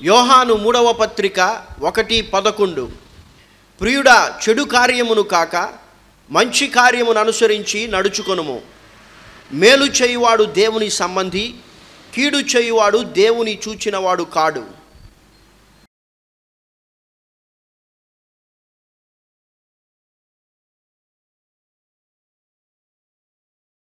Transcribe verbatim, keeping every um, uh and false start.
యోహాను మూడవ పత్రిక ఒకటి పదకొండు. ప్రియుడా, చెడు కార్యమును కాక మంచి కార్యమును అనుసరించి నడుచుకొనుము. మేలు చేయువాడు దేవుని సంబంధి, కీడు చేయువాడు దేవుని చూచినవాడు కాడు.